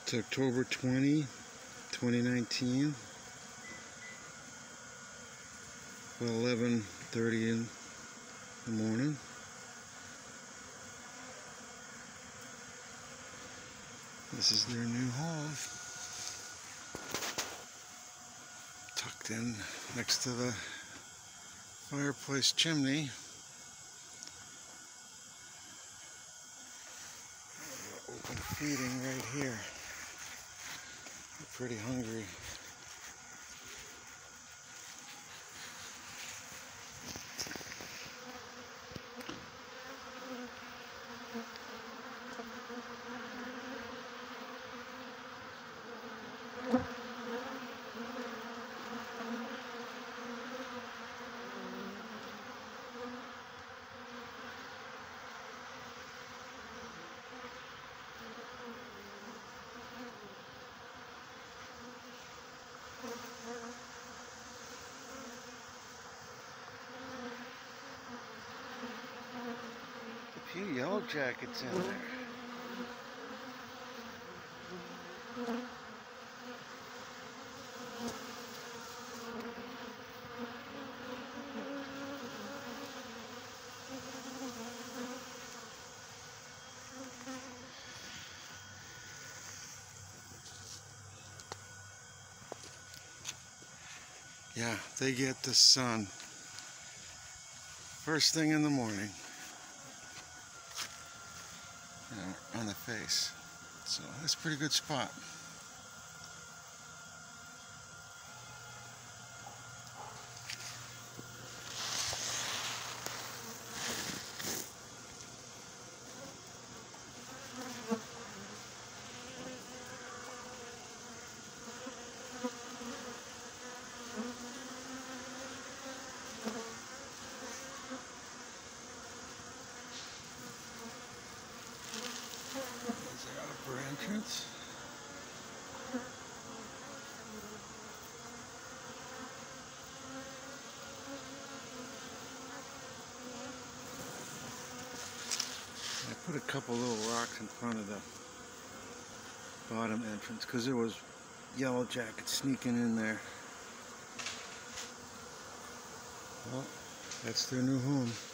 It's October 20, 2019, about 11:30 in the morning. This is their new home, tucked in next to the fireplace chimney. Open feeding right here. They're pretty hungry. A few yellow jackets in there. Yeah, they get the sun first thing in the morning, on the face. So that's a pretty good spot. Is there upper entrance? I put a couple little rocks in front of the bottom entrance because there was yellow jackets sneaking in there. Well, that's their new home.